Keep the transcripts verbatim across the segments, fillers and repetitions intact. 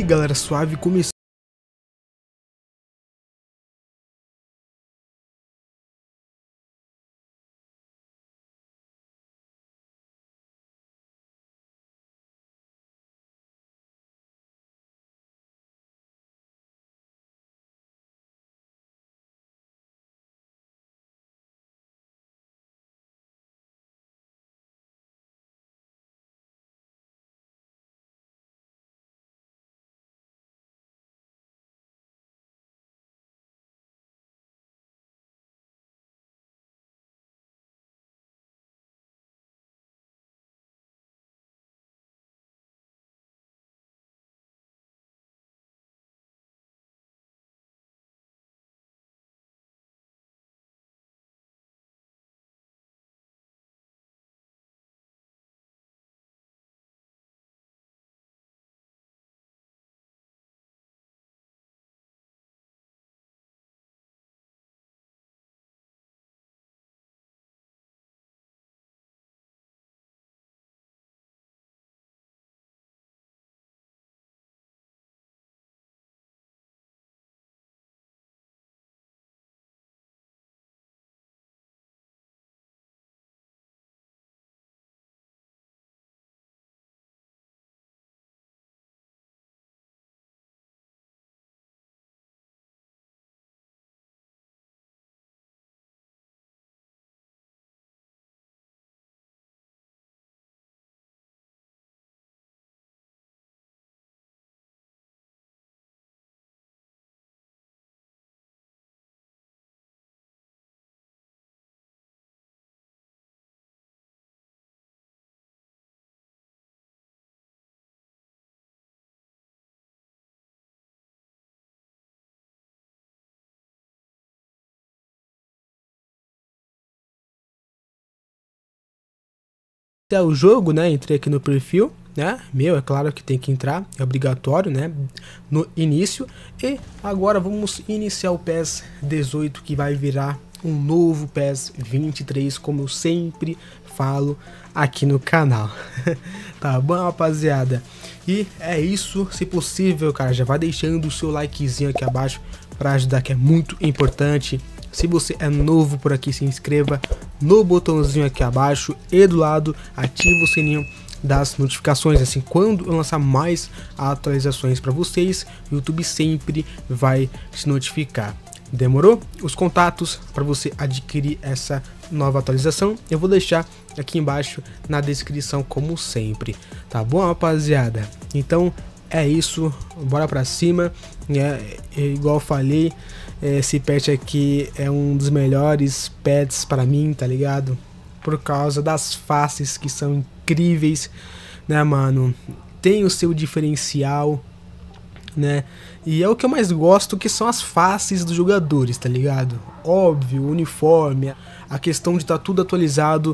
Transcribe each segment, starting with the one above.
galera, suave, começando. É o jogo, né? Entrei aqui no perfil, né? Meu, é claro que tem que entrar, é obrigatório, né? No início. E agora vamos iniciar o PES dezoito, que vai virar um novo PES vinte e três, como eu sempre falo aqui no canal. Tá bom, rapaziada? E é isso, se possível, cara, já vai deixando o seu likezinho aqui abaixo para ajudar, que é muito importante. Se você é novo por aqui, se inscreva no botãozinho aqui abaixo e do lado ative o sininho das notificações, assim quando eu lançar mais atualizações para vocês, o YouTube sempre vai te notificar. Demorou? Os contatos para você adquirir essa nova atualização eu vou deixar aqui embaixo na descrição, como sempre, tá bom, rapaziada? Então é isso, bora pra cima. É, é, igual eu falei, esse patch aqui é um dos melhores patches para mim, tá ligado? Por causa das faces que são incríveis, né, mano? Tem o seu diferencial, né? E é o que eu mais gosto, que são as faces dos jogadores, tá ligado? Óbvio, o uniforme, a questão de estar tá tudo atualizado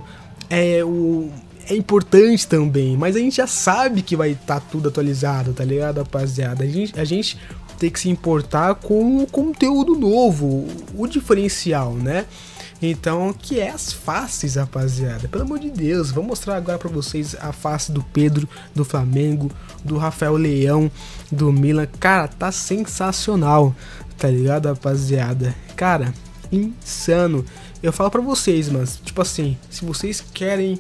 é o é importante também, mas a gente já sabe que vai estar tá tudo atualizado, tá ligado, rapaziada? A gente, a gente tem que se importar com o conteúdo novo, o diferencial, né? Então, que é as faces, rapaziada. Pelo amor de Deus, vou mostrar agora pra vocês a face do Pedro, do Flamengo, do Rafael Leão, do Milan. Cara, tá sensacional, tá ligado, rapaziada? Cara, insano. Eu falo pra vocês, mas, tipo assim, se vocês querem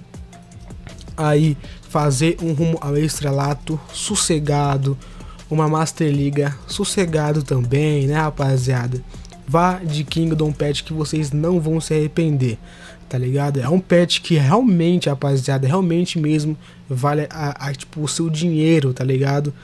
aí fazer um rumo ao estrelato sossegado, uma Master Liga sossegado também, né, rapaziada? Vá de Kingdom Patch, que vocês não vão se arrepender, tá ligado? É um patch que realmente, rapaziada, realmente mesmo vale a, a, tipo, o seu dinheiro, tá ligado?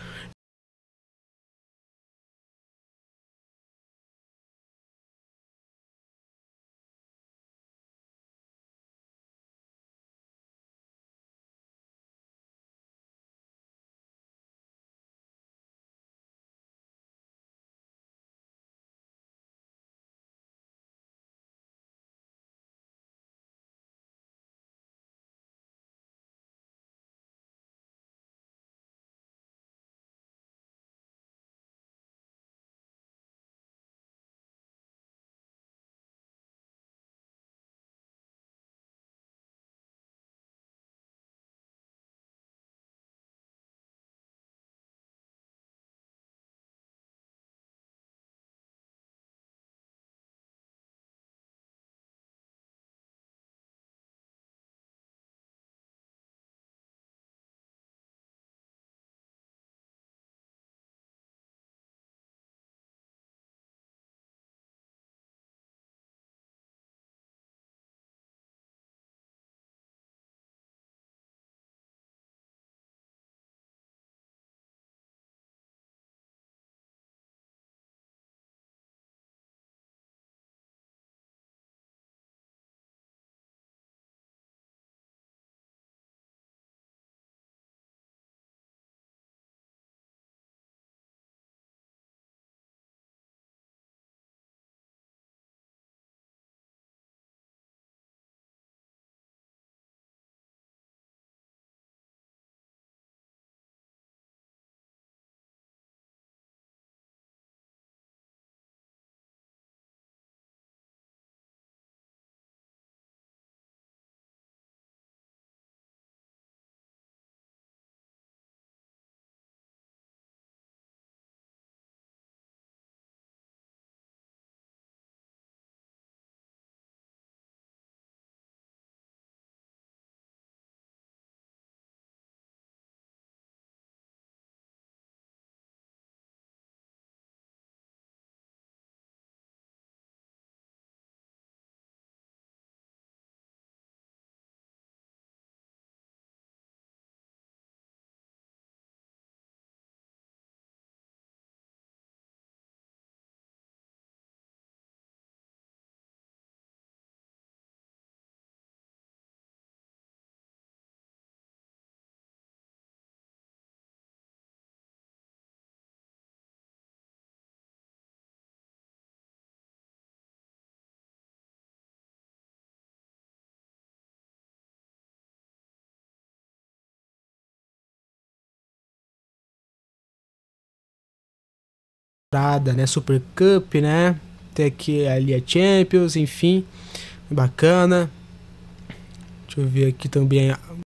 temporada, né? Super Cup, né? Tem aqui ali a Champions, enfim. Bacana. Deixa eu ver aqui também.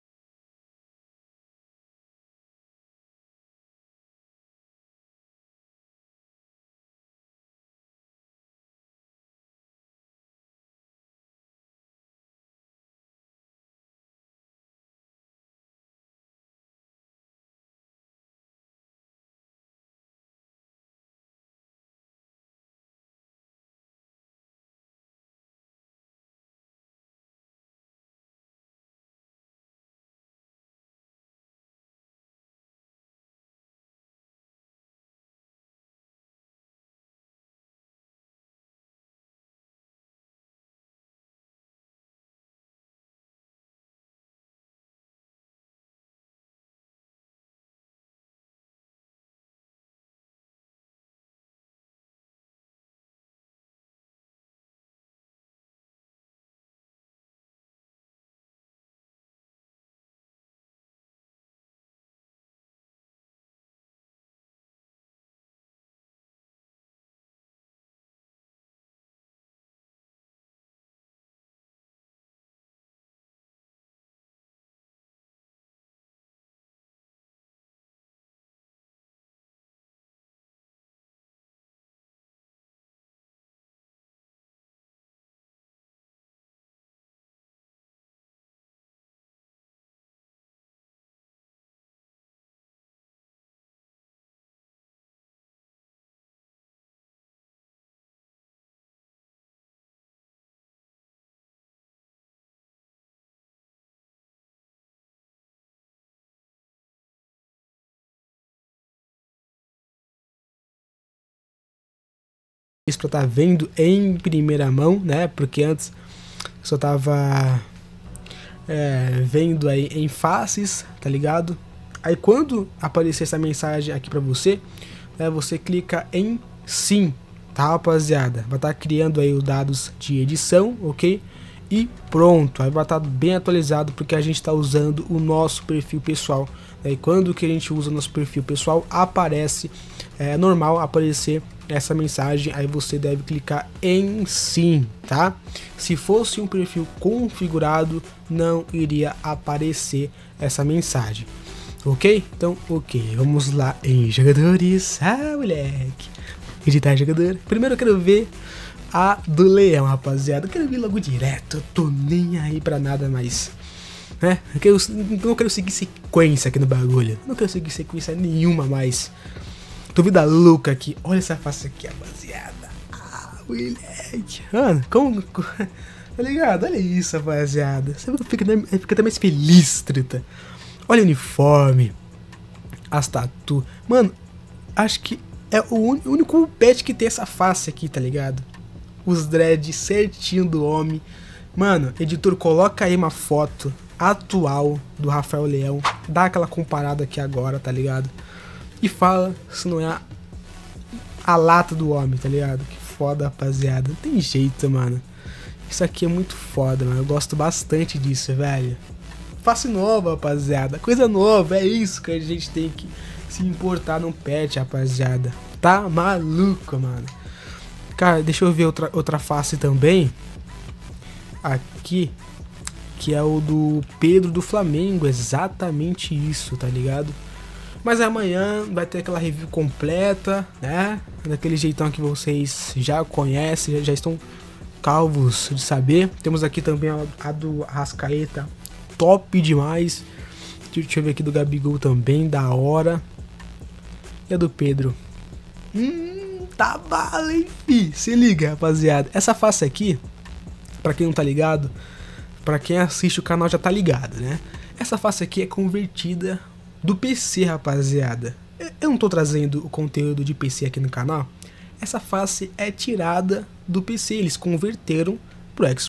Isso pra tá vendo em primeira mão, né? Porque antes só tava é, vendo aí em faces, tá ligado? Aí quando aparecer essa mensagem aqui pra você, né, você clica em sim, tá, rapaziada? Vai estar tá criando aí os dados de edição, ok? E pronto, aí vai estar tá bem atualizado porque a gente está usando o nosso perfil pessoal. Né? E quando que a gente usa o nosso perfil pessoal, aparece, é normal aparecer essa mensagem, aí você deve clicar em sim, tá? Se fosse um perfil configurado, não iria aparecer essa mensagem. Ok? Então, ok. Vamos lá em jogadores. Ah, moleque. Editar jogador. Primeiro eu quero ver a do leão, rapaziada. Eu quero ver logo direto. Eu tô nem aí pra nada mais. Né? Eu quero, não quero seguir sequência aqui no bagulho. Não quero seguir sequência nenhuma mais. Tô vida louca aqui. Olha essa face aqui, rapaziada. Ah, moleque. Mano, como... Tá ligado? Olha isso, rapaziada. Você fica, fica até mais feliz, treta. Olha o uniforme, as tatu. Mano, acho que é o único pet que tem essa face aqui, tá ligado? Os dreads certinho do homem. Mano, editor, coloca aí uma foto atual do Rafael Leão. Dá aquela comparada aqui agora, tá ligado? E fala se não é a, a lata do homem, tá ligado? Que foda, rapaziada. Não tem jeito, mano. Isso aqui é muito foda, mano. Eu gosto bastante disso, velho. Face nova, rapaziada. Coisa nova, é isso que a gente tem que se importar num pet, rapaziada. Tá maluco, mano. Cara, deixa eu ver outra, outra face também. Aqui. Que é o do Pedro do Flamengo. Exatamente isso, tá ligado? Mas amanhã vai ter aquela review completa, né? Daquele jeitão que vocês já conhecem, já, já estão calvos de saber. Temos aqui também a, a do Arrascaeta. Top demais. Deixa eu ver aqui do Gabigol também, da hora. E a do Pedro. Hum, tá bala, hein, fi? Se liga, rapaziada. Essa face aqui, pra quem não tá ligado, pra quem assiste o canal já tá ligado, né? Essa face aqui é convertida do P C, rapaziada. Eu não tô trazendo o conteúdo de P C aqui no canal. Essa face é tirada do P C, eles converteram pro Xbox.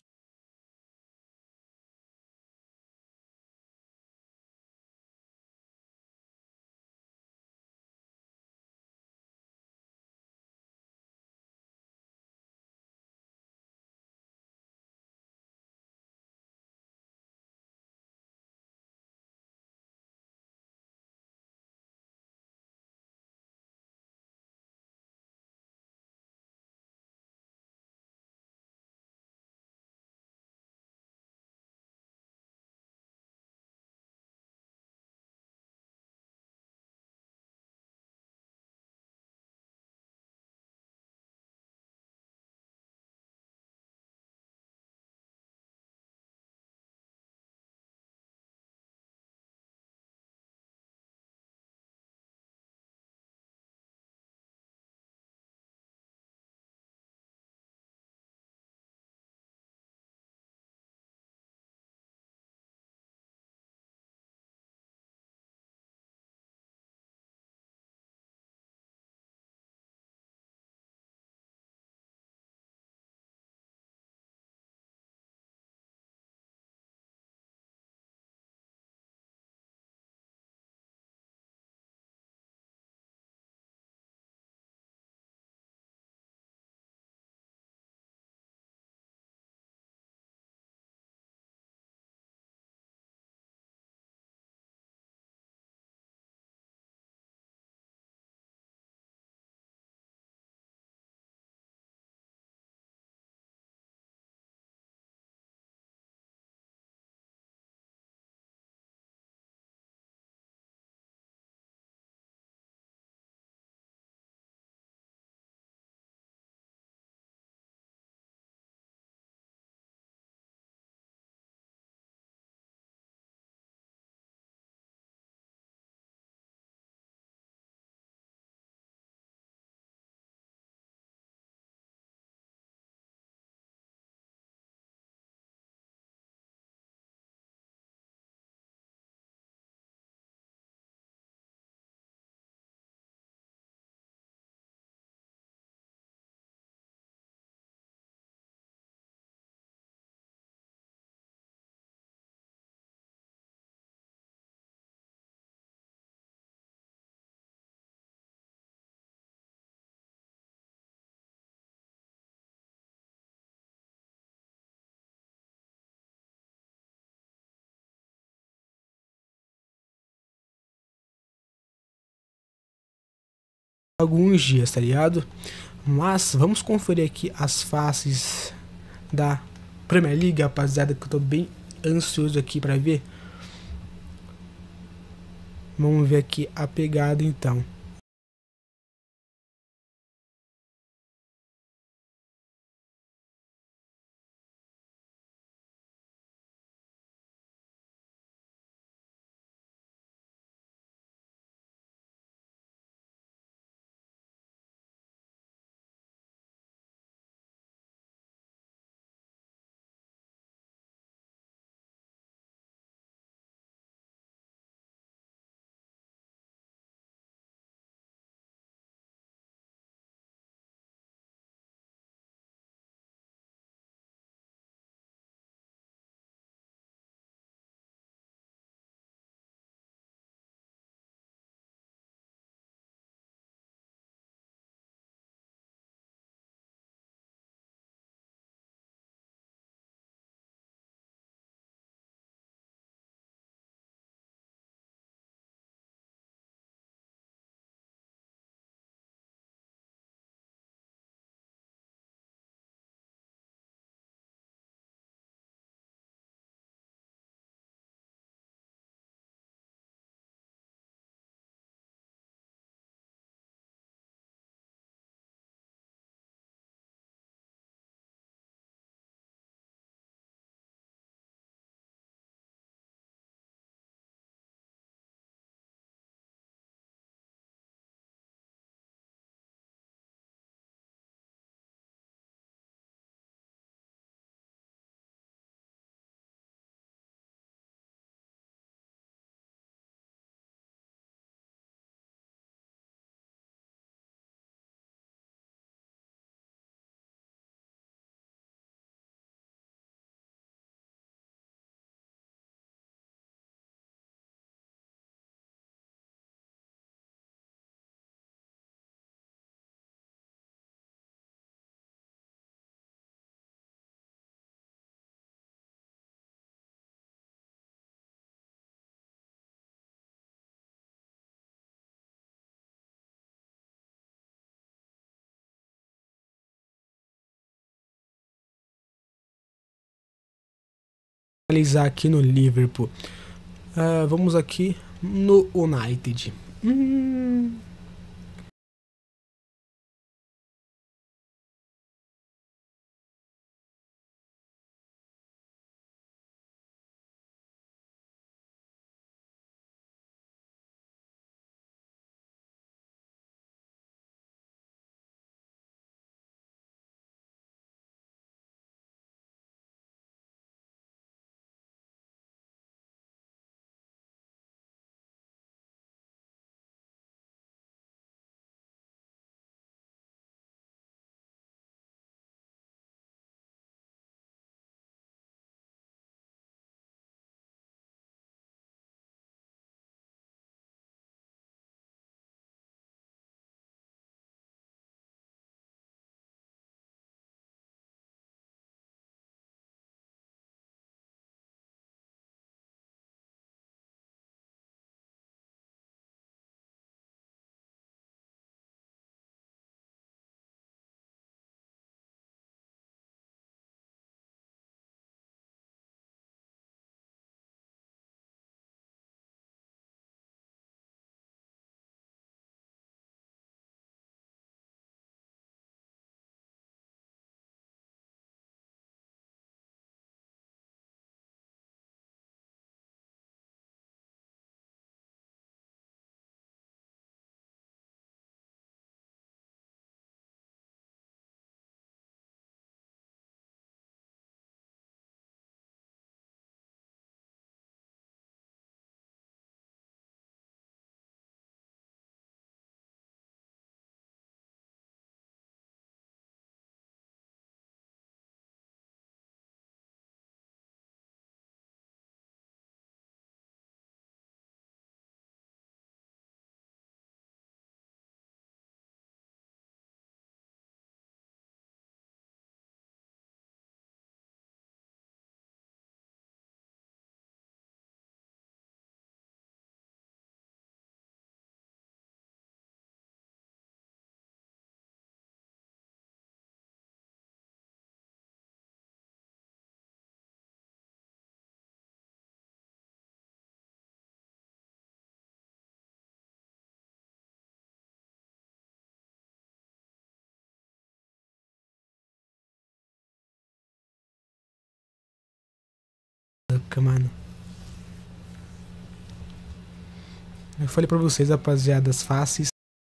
alguns dias, tá ligado? Mas vamos conferir aqui as faces da Premier League, rapaziada, que eu tô bem ansioso aqui pra ver. Vamos ver aqui a pegada então. Analisar aqui no Liverpool. Uh, vamos aqui no United. Hum, Caraca, mano. Eu falei pra vocês, rapaziada, as faces.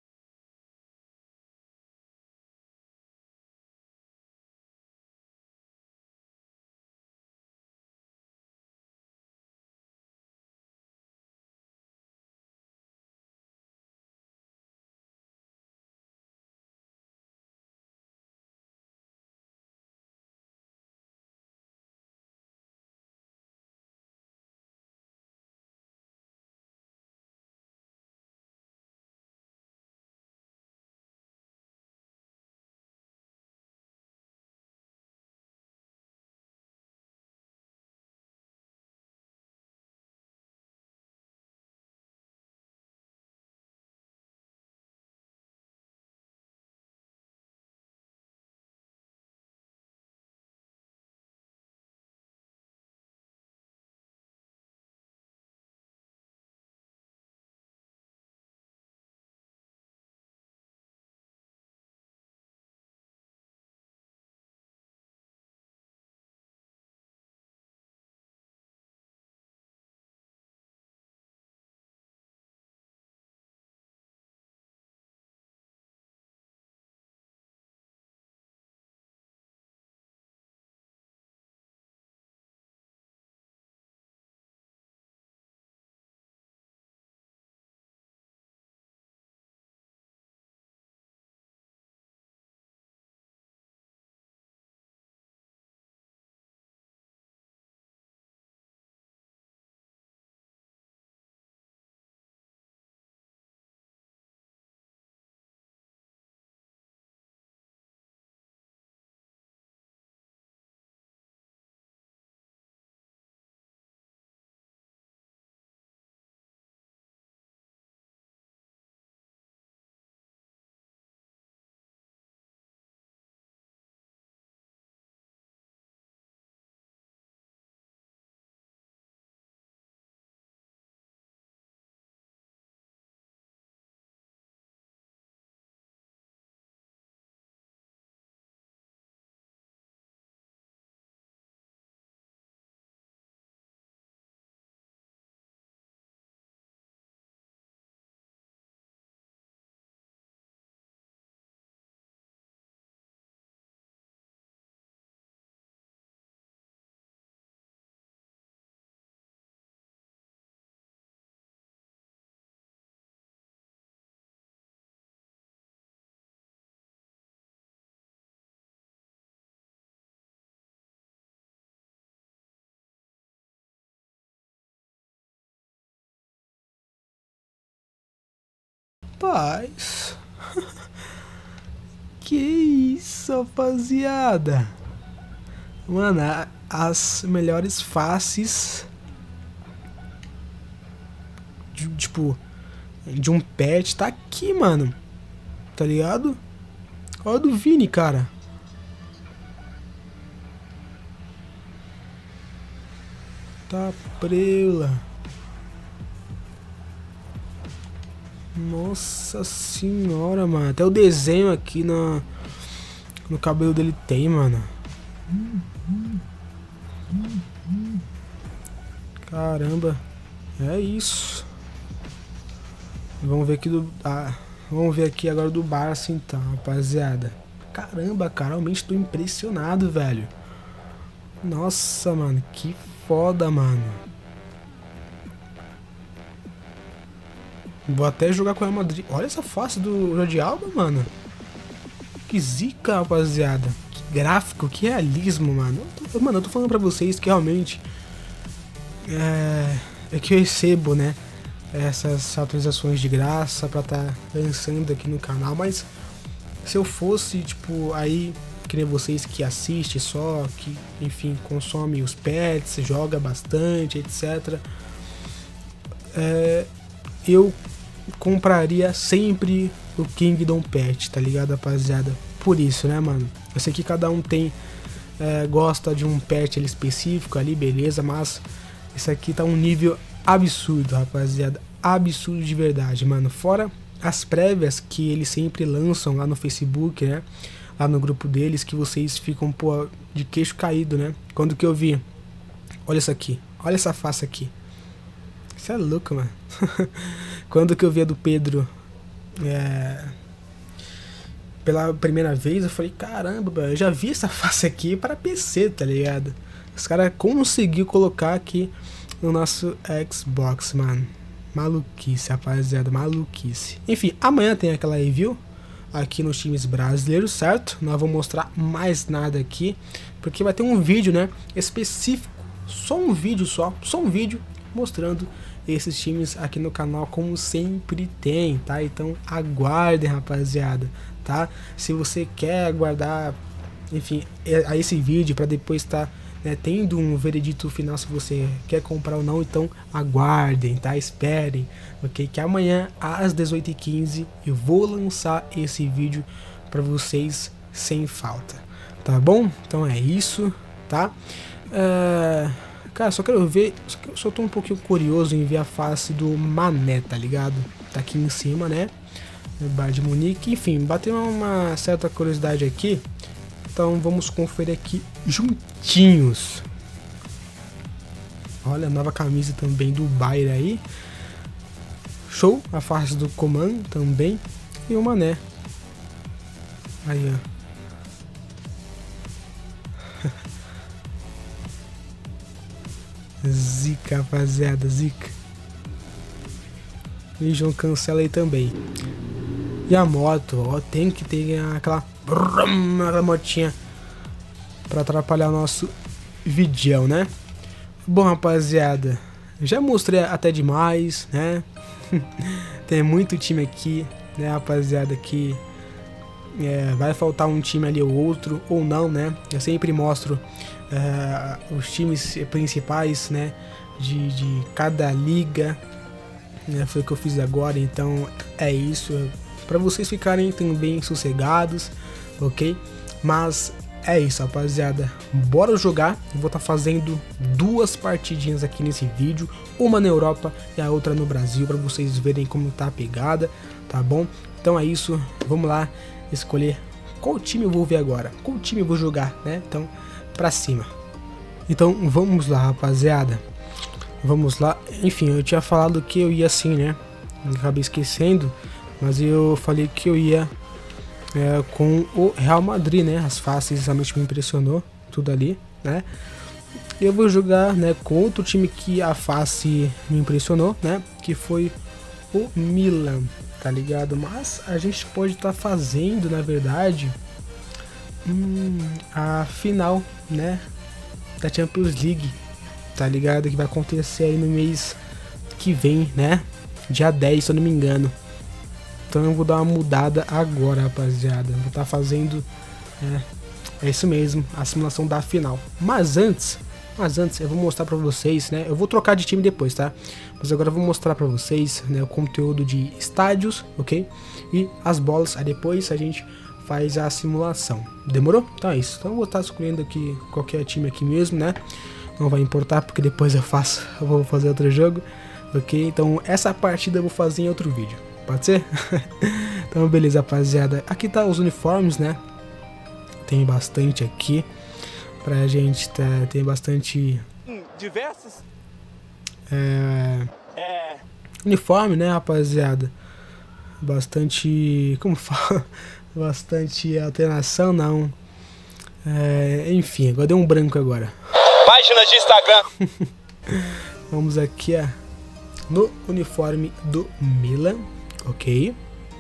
Paz. Que isso, rapaziada. Mano, a, as melhores faces de, tipo, de um pet tá aqui, mano. Tá ligado? Olha o do Vini, cara. Tá preula. Nossa senhora, mano. Até o desenho aqui no, no cabelo dele tem, mano. Caramba. É isso. Vamos ver aqui do... Ah, vamos ver aqui agora do Barça então, rapaziada. Caramba, cara. Realmente tô impressionado, velho. Nossa, mano. Que foda, mano. Vou até jogar com o Real Madrid. Olha essa face do Jordi Alba, mano. Que zica, rapaziada. Que gráfico, que realismo, mano. Eu tô, mano, eu tô falando pra vocês que realmente... É, é que eu recebo, né? Essas atualizações de graça pra tá lançando aqui no canal. Mas se eu fosse, tipo, aí... Que nem vocês que assistem só, que, enfim, consome os pets, joga bastante, etcétera. É... Eu compraria sempre o Kingdom Pet, tá ligado, rapaziada? Por isso, né, mano? Eu sei que cada um tem é, gosta de um pet ali específico ali, beleza, mas esse aqui tá um nível absurdo, rapaziada, absurdo de verdade, mano. Fora as prévias que eles sempre lançam lá no Facebook, né, lá no grupo deles, que vocês ficam, pô, de queixo caído, né? Quando que eu vi, olha isso aqui, Olha essa face aqui. Isso é louco, mano. Quando que eu vi a do Pedro é, pela primeira vez, eu falei, caramba, eu já vi essa face aqui para P C, tá ligado? Os caras conseguiu colocar aqui no nosso Xbox, mano. Maluquice, rapaziada, maluquice. Enfim, amanhã tem aquela review aqui nos times brasileiros, certo? Não vou mostrar mais nada aqui, porque vai ter um vídeo, né, específico, só um vídeo só, só um vídeo mostrando esses times aqui no canal, como sempre tem, tá? Então aguardem, rapaziada, tá? Se você quer aguardar, enfim, a esse vídeo para depois estar, tá, né, tendo um veredito final se você quer comprar ou não, então aguardem, tá? Esperem, ok? Que amanhã às dezoito e quinze eu vou lançar esse vídeo para vocês sem falta, tá bom? Então é isso, tá? É... Cara, só quero ver, só tô um pouquinho curioso em ver a face do Mané, tá ligado? Tá aqui em cima, né? No Bayern de Munique, enfim, bateu uma certa curiosidade aqui. Então vamos conferir aqui juntinhos. Olha a nova camisa também do Bayern aí. Show, a face do Coman também. E o Mané. Aí, ó. Zica, rapaziada, zica. E João Cancela aí também. E a moto, ó, tem que ter aquela, aquela motinha pra atrapalhar o nosso vídeo, né? Bom, rapaziada, já mostrei até demais, né? Tem muito time aqui, né, rapaziada, que é, vai faltar um time ali ou outro, ou não, né? Eu sempre mostro uh, os times principais, né, de, de cada liga, né? Foi o que eu fiz agora, então é isso, para vocês ficarem também sossegados, ok? Mas é isso, rapaziada, bora jogar. Eu vou estar tá fazendo duas partidinhas aqui nesse vídeo, uma na Europa e a outra no Brasil, para vocês verem como tá a pegada, tá bom? Então é isso, vamos lá escolher qual time eu vou ver agora, qual time eu vou jogar, né? Então, pra cima. Então vamos lá, rapaziada, vamos lá. Enfim, eu tinha falado que eu ia assim, né? Eu acabei esquecendo, mas eu falei que eu ia É, com o Real Madrid, né? As faces realmente me impressionou, tudo ali, né? Eu vou jogar, né, com outro time que a face me impressionou, né? Que foi o Milan, tá ligado? Mas a gente pode estar tá fazendo, na verdade, hum, a final, né, da Champions League, tá ligado? Que vai acontecer aí no mês que vem, né? Dia dez, se eu não me engano. Então eu vou dar uma mudada agora, rapaziada. Vou estar tá fazendo, é, é isso mesmo, a simulação da final. Mas antes, mas antes eu vou mostrar pra vocês, né? Eu vou trocar de time depois, tá? Mas agora eu vou mostrar pra vocês, né, o conteúdo de estádios, ok? E as bolas, aí depois a gente faz a simulação. Demorou? Então é isso. Então eu vou estar escolhendo aqui qualquer time aqui mesmo, né? Não vai importar porque depois eu faço, eu vou fazer outro jogo, ok? Então essa partida eu vou fazer em outro vídeo. Pode ser? Então beleza, rapaziada. Aqui tá os uniformes, né? Tem bastante aqui pra gente, tá? Tem bastante diversos é... é... uniforme, né, rapaziada? Bastante, como fala? Bastante alternação, não. É... Enfim, agora deu um branco agora. Páginas de Instagram. Vamos aqui, ó, no uniforme do Milan. Ok.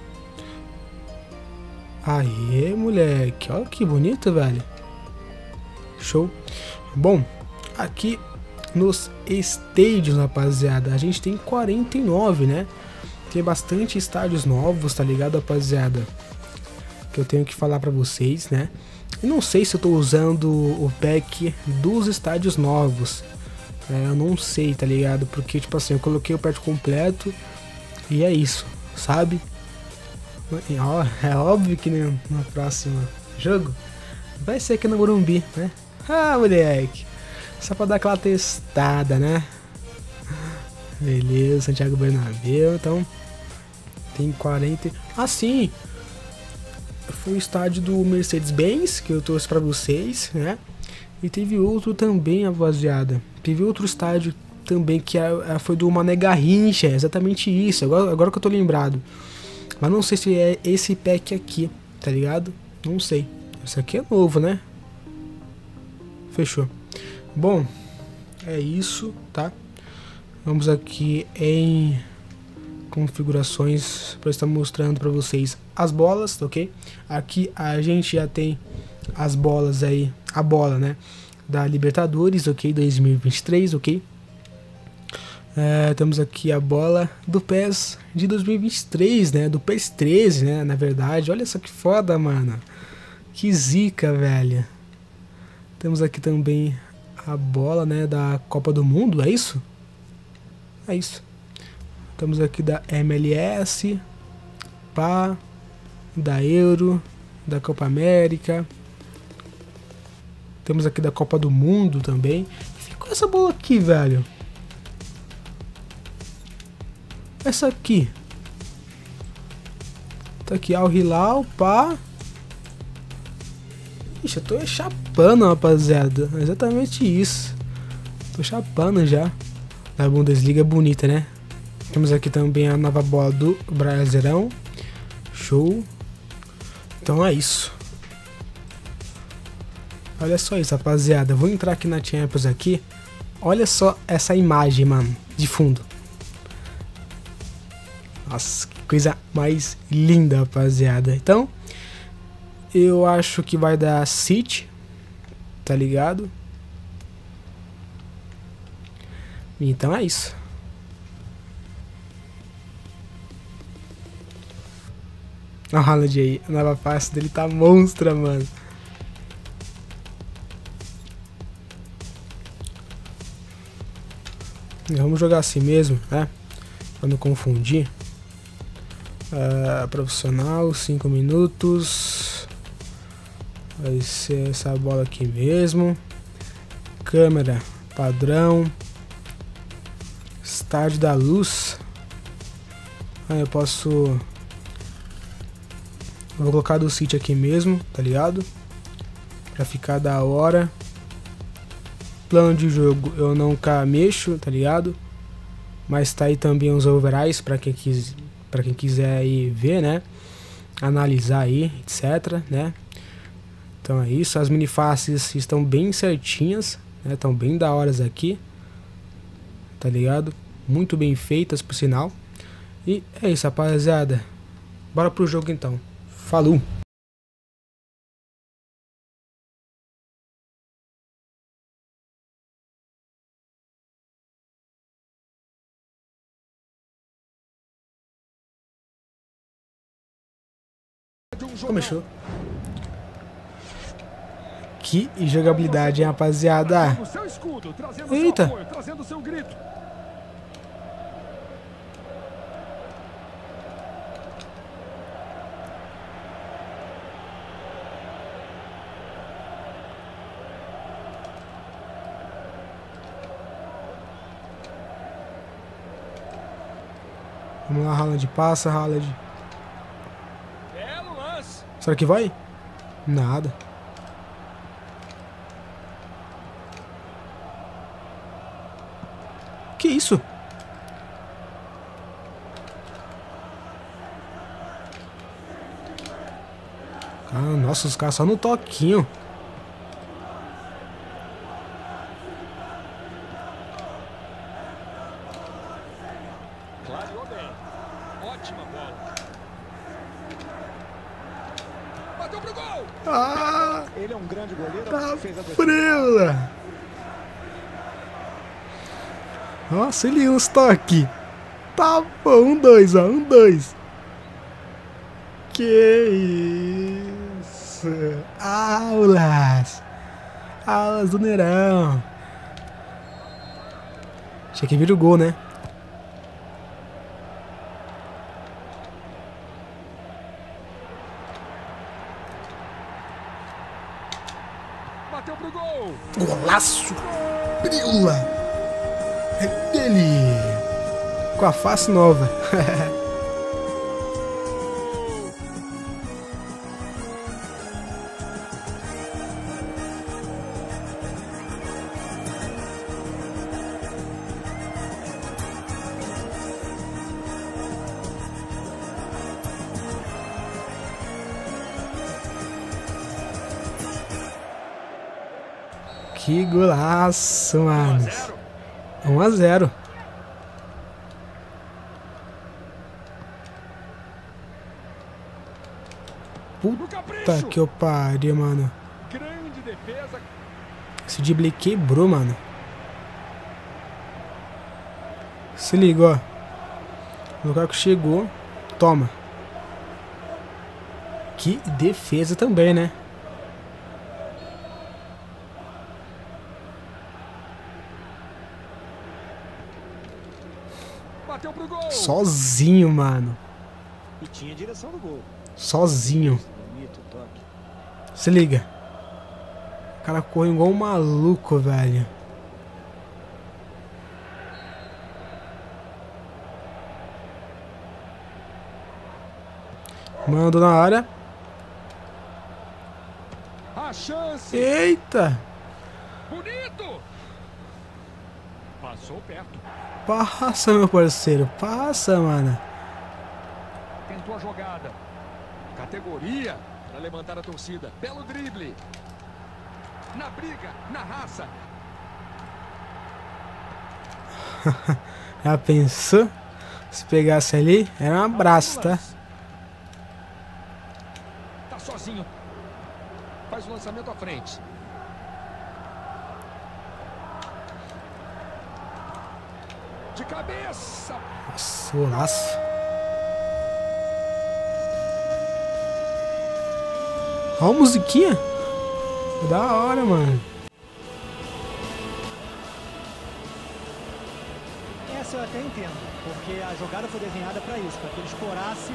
Aê, moleque. Olha que bonito, velho. Show. Bom, aqui nos estádios, rapaziada, a gente tem quarenta e nove, né? Tem bastante estádios novos, tá ligado, rapaziada? Que eu tenho que falar pra vocês, né? E não sei se eu tô usando o pack dos estádios novos. É, eu não sei, tá ligado? Porque, tipo assim, eu coloquei o pack completo e é isso, sabe? É óbvio que no, no próximo jogo vai ser aqui no Morumbi, né? Ah, moleque, só pra dar aquela testada, né? Beleza, Santiago Bernabéu. Então tem quarenta. Ah, sim, foi o estádio do Mercedes-Benz que eu trouxe pra vocês, né? E teve outro também, rapaziada. Teve outro estádio também que é, foi do Mané Garrincha, exatamente isso, agora, agora que eu tô lembrado. Mas não sei se é esse pack aqui, tá ligado? Não sei. Esse aqui é novo, né? Fechou. Bom, é isso, tá? Vamos aqui em configurações para estar mostrando para vocês as bolas, ok? Aqui a gente já tem as bolas aí, a bola, né? Da Libertadores, ok? dois mil e vinte e três, ok? É, temos aqui a bola do P E S de dois mil e vinte e três, né? Do P E S treze, né? Na verdade, olha só que foda, mano. Que zica, velho. Temos aqui também a bola, né? Da Copa do Mundo, é isso? É isso. Temos aqui da M L S, pá, da Euro, da Copa América. Temos aqui da Copa do Mundo também. Ficou essa bola aqui, velho. Essa aqui. Tá aqui, Al Hilal, pá. Ixi, eu tô chapando, rapaziada. Exatamente isso. Tô chapando já. A Bundesliga é bonita, né? Temos aqui também a nova bola do Brasileirão. Show. Então é isso. Olha só isso, rapaziada. Vou entrar aqui na Champions aqui. Olha só essa imagem, mano, de fundo. Nossa, que coisa mais linda, rapaziada. Então, eu acho que vai dar City, tá ligado? Então é isso. Olha o Haaland aí, a nova face dele tá monstra, mano. Vamos jogar assim mesmo, né? Pra não confundir. Uh, profissional, cinco minutos. Vai ser essa bola aqui mesmo. Câmera, padrão. Estádio da Luz. Ah, eu posso... Vou colocar do City aqui mesmo, tá ligado? Pra ficar da hora. Plano de jogo eu nunca mexo, tá ligado? Mas tá aí também os overalls pra quem quiser, pra quem quiser aí ver, né? Analisar aí, etc, né? Então é isso, as minifaces estão bem certinhas, né? Estão bem da horas aqui, tá ligado? Muito bem feitas, por sinal. E é isso, rapaziada. Bora pro jogo então. Falou! Começou. Que jogabilidade, hein, rapaziada? Eita! Vamos lá, Haaland, passa, Haaland. Será que vai? Nada. Que isso? Ah, nossa, os caras só no toquinho. Clareou bem. Ótima bola. Bateu pro gol! Ah! Ele é um grande goleiro. Tá Fez a frila! Nossa, ele uns toque. Tá bom, um, dois, ó, um, dois. Que isso? Aulas! Aulas do Neirão. Achei que vira o gol, né? Bateu pro gol! Golaço! Brila! É dele! Com a face nova. Que golaço, mano. um a zero. Puta que eu pariu, mano. Grande defesa. Esse drible quebrou, mano. Se liga, ó. O Lukaku chegou. Toma. Que defesa também, né? Bateu pro gol. Sozinho, mano. E tinha direção do gol. Sozinho. Bonito toque. Se liga. O cara correu igual um maluco, velho. Mando na área. A chance. Eita. Bonito. Passou perto. Passa, meu parceiro. Passa, mano. Tentou a jogada. Categoria para levantar a torcida. Belo drible. Na briga, na raça. Já pensou? Se pegasse ali, era um abraço, tá? Tá sozinho. Faz o lançamento à frente. De cabeça. Nossa, golaço. Olha a musiquinha. Da hora, mano. Essa eu até entendo, porque a jogada foi desenhada para isso, para que ele escorasse.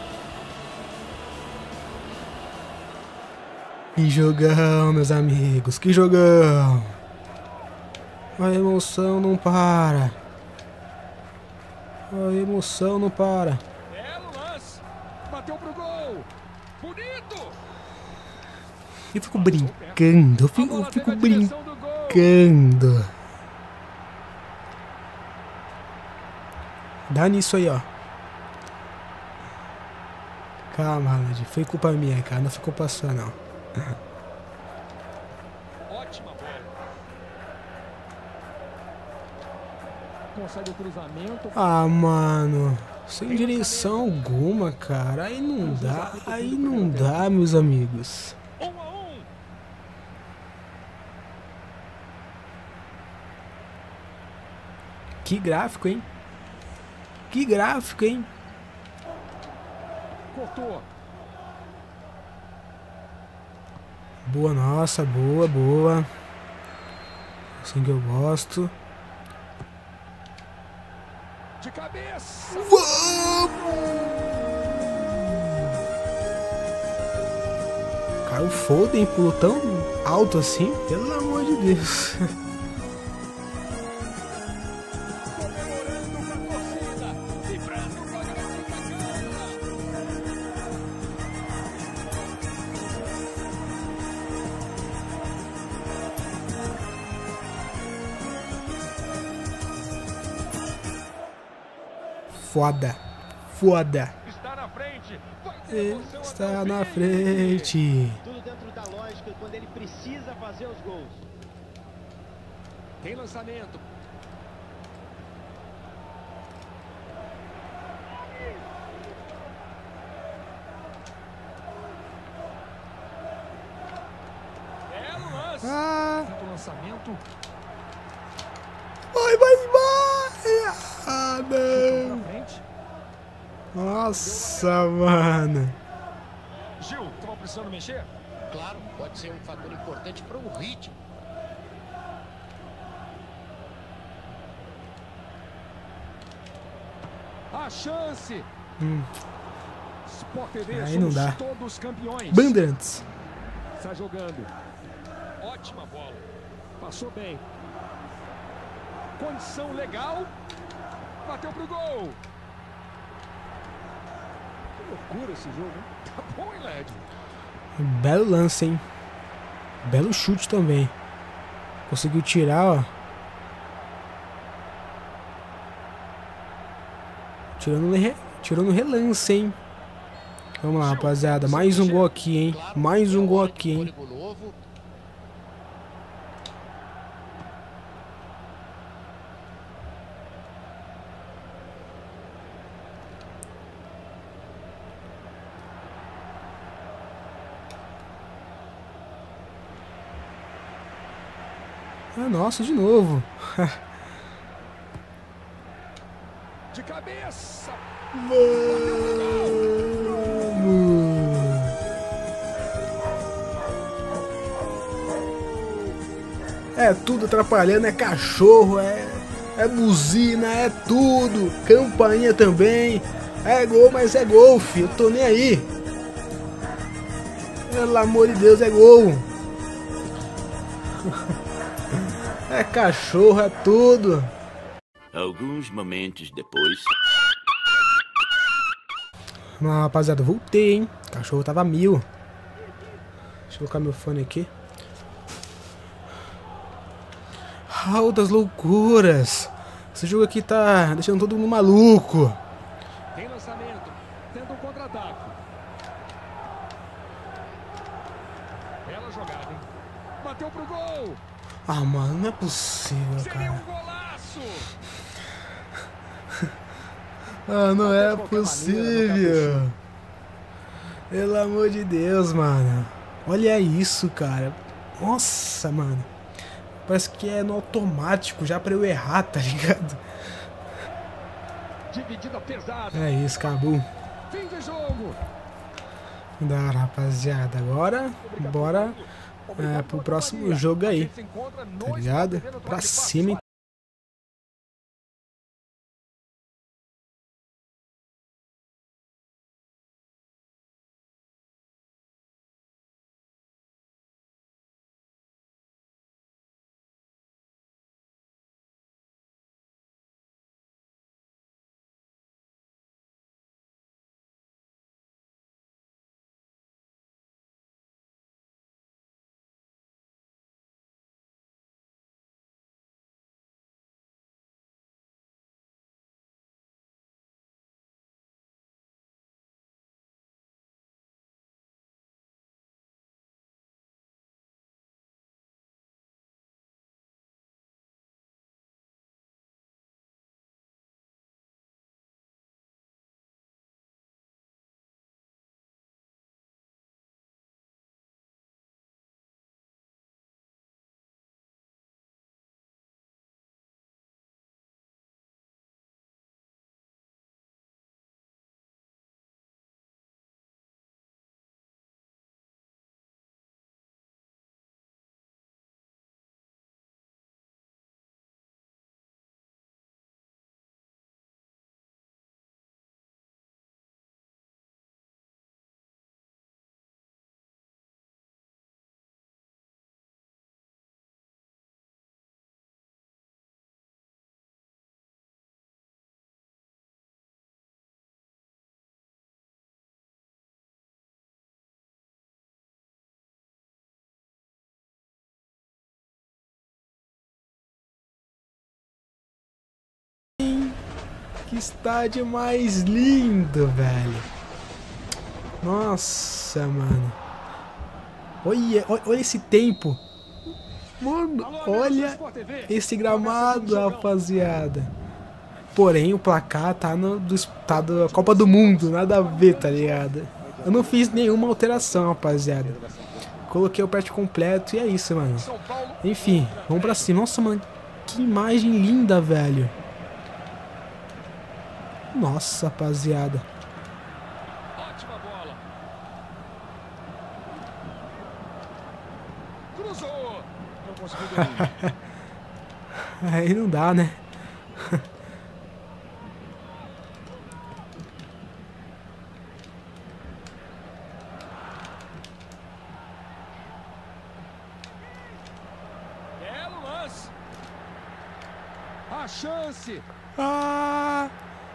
Que jogão, meus amigos. Que jogão. A emoção não para. A emoção não para. Belo lance. Bateu pro gol. Bonito. Eu fico brincando. Eu fico, eu fico brincando. Dá nisso aí, ó. Calma, Haaland. Foi culpa minha, cara. Não foi culpa sua, não. Ótima bola. Consegue o cruzamento. Ah, mano. Sem direção alguma, cara. Aí não dá. Aí não dá, meus amigos. Um a um. Que gráfico, hein? Que gráfico, hein? Cortou. Boa, nossa. Boa, boa. Assim que eu gosto. De cabeça. Cara, o Foden pulou tão alto assim. Pelo amor de Deus. Comemorando com a torcida. Vibrando com a garotinha canta. Foda. Foda. Está na frente. Vai ter emoção Está até o na fim. frente. Tudo dentro da lógica quando ele precisa fazer os gols. Tem lançamento. Belo lance. Ah, Tenta o lançamento. vai, vai, vai. Ah, Chutou não. pra frente. Nossa, mano. Gil, tava precisando mexer? Claro, pode ser um fator importante para o ritmo. A chance. Hum. Sport T V, Aí somos não dá. todos campeões. Bandeirantes. Está jogando. Ótima bola. Passou bem. Condição legal. Bateu pro gol. Que loucura esse jogo, hein? Tá bom, hein, Led? Belo lance, hein? Belo chute também. Conseguiu tirar, ó. Tirou no, re... Tirou no relance, hein? Vamos lá, rapaziada. Mais um gol aqui, hein? Mais um gol aqui, hein? É nosso de novo. De cabeça. É tudo atrapalhando, é cachorro, é, é buzina, é tudo. Campainha também. É gol, mas é gol, filho. Eu tô nem aí. Pelo amor de Deus, é gol. É cachorro, é tudo. Alguns momentos depois. Não, rapaziada, voltei, hein? O cachorro tava mil. Deixa eu colocar meu fone aqui. Altas loucuras. Esse jogo aqui tá deixando todo mundo maluco. Tem lançamento. Tenta um contra-ataque. Bela jogada, hein? Bateu pro gol. Ah, mano, não é possível, Seria cara. um golaço. Ah, não é possível. Pelo amor de Deus, mano. Olha isso, cara. Nossa, mano. Parece que é no automático já pra eu errar, tá ligado? Dividida pesada. É isso, acabou. Fim de jogo. Dá, rapaziada. Agora, bora é, pro próximo jogo aí. Tá ligado? Pra cima. Que estádio mais lindo, velho. Nossa, mano. Olha, olha esse tempo. Mano, olha esse gramado, rapaziada. Porém, o placar tá no do, tá da Copa do Mundo. Nada a ver, tá ligado? Eu não fiz nenhuma alteração, rapaziada. Coloquei o patch completo e é isso, mano. Enfim, vamos pra cima. Nossa, mano, que imagem linda, velho. Nossa, rapaziada. Ótima bola. Cruzou. Não conseguiu dominar. Aí não dá, né? Belo lance. A chance. Ah!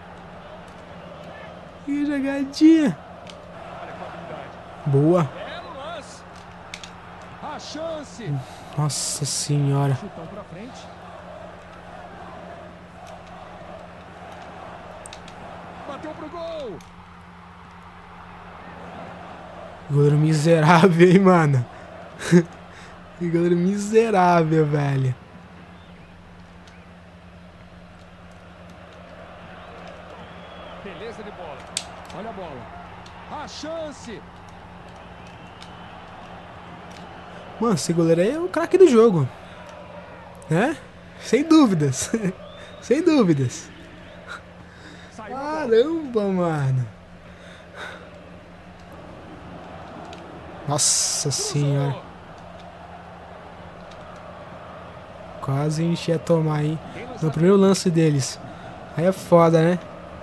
Que jogadinha! Olha com habilidade. Boa! Belo lance. A chance. Nossa senhora! Chutão pra frente. Bateu pro gol. Goleiro miserável, hein, mano? Que goleiro miserável, velho. Beleza de bola. Olha a bola. A chance. Mano, esse goleiro aí é o craque do jogo. Né? Sem dúvidas. Sem dúvidas. Caramba, mano. Nossa senhora. Quase a gente ia tomar, hein? No primeiro lance deles. Aí é foda, né?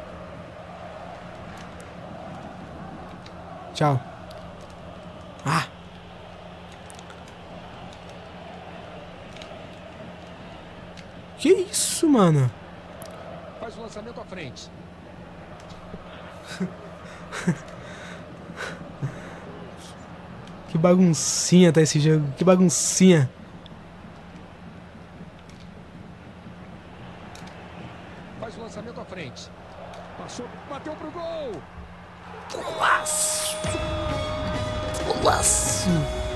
Tchau. Ah! Que isso, mano? Faz o lançamento à frente. Que baguncinha tá esse jogo. Que baguncinha. Faz o lançamento à frente. Passou, bateu pro gol. Golaço! Golaço!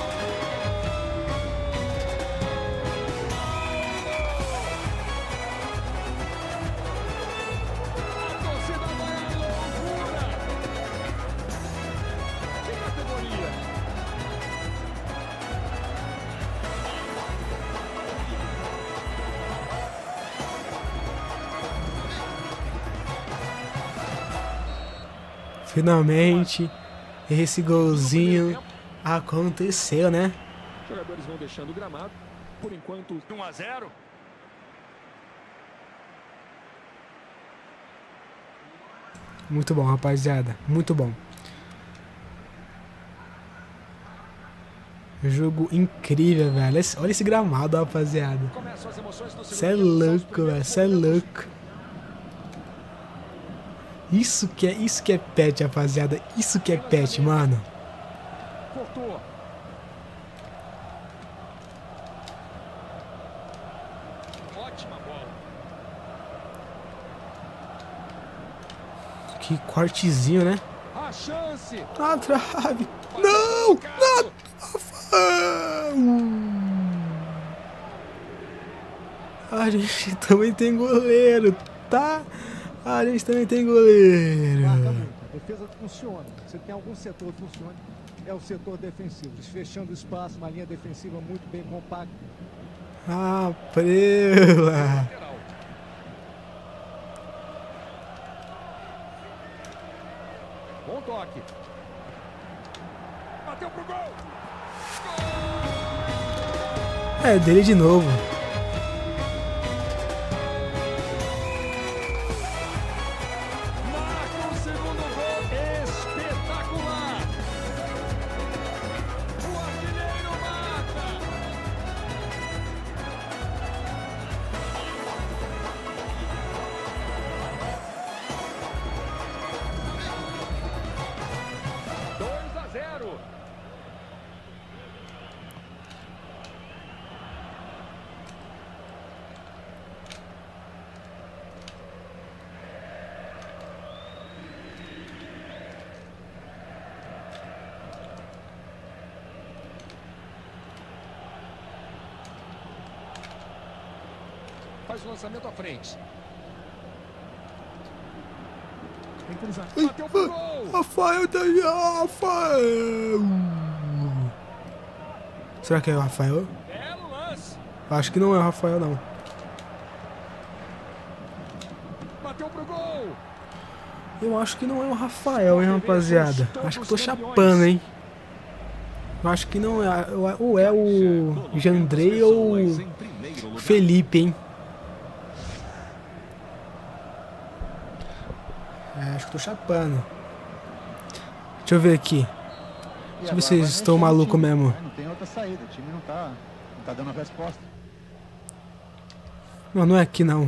A torcida vai à loucura. Que categoria. Finalmente, esse golzinho aconteceu, né? Os jogadores vão deixando o gramado. Por enquanto, um a zero. Muito bom, rapaziada. Muito bom. Jogo incrível, velho. Esse- Olha esse gramado, rapaziada. Começam as emoções do segundo Cê é tempo, são os louco, primeiros velho. Cê é momentos. louco. Isso que é, isso que é pet, rapaziada. Isso que é pet, mano. Cortou. Ótima bola. Que cortezinho, né? A chance. Na trave. Não! Na A gente também tem goleiro, tá? A gente também tem goleiro. Marca muito. A defesa funciona. Se tem algum setor que funcione, é o setor defensivo. Eles fechando o espaço, uma linha defensiva muito bem compacta. Ah, prela. Lateral. Bom toque. Bateu pro gol. É dele de novo. Marca o segundo gol. Espetacular. O artilheiro mata. dois a zero. Faz o lançamento à frente. Tem que cruzar. Bateu pro gol. Rafael tá aí, Rafael. Será que é o Rafael? Belo lance. Acho que não é o Rafael, não. Bateu pro gol. Eu acho que não é o Rafael, hein, rapaziada. Acho que tô chapando, hein. Eu acho que não é. Ou é o Jandrei ou o Felipe, hein. É, acho que tô chapando. Deixa eu ver aqui. Deixa eu ver se estou maluco mesmo. Não tem outra saída. O time não tá, não tá dando a resposta. Não, não é aqui não.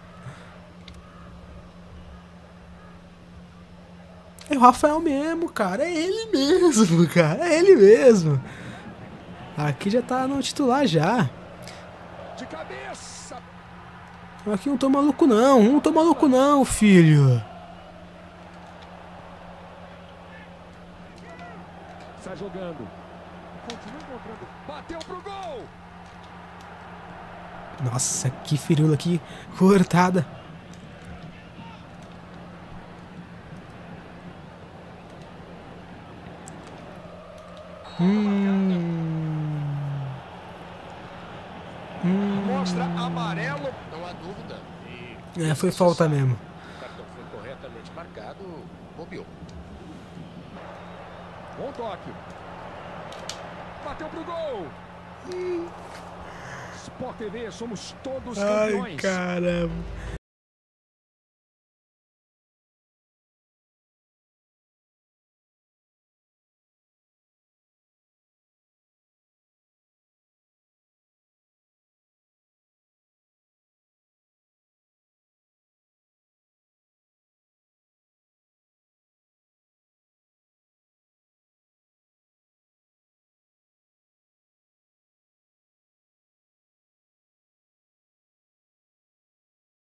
É o Rafael mesmo, cara. É ele mesmo, cara. É ele mesmo. Aqui já tá no titular já. De cabeça. Aqui não tô maluco não. Não tô maluco não, filho. Sai jogando. Continua encontrando. Bateu pro gol. Nossa, que firula, que cortada. Hum. Hum. Mostra a amarelo. Não há dúvida. E É, foi falta mesmo. o cartão foi corretamente marcado, bobeou. Bom toque. Bateu pro gol. Sport T V, somos todos Ai, campeões. caramba.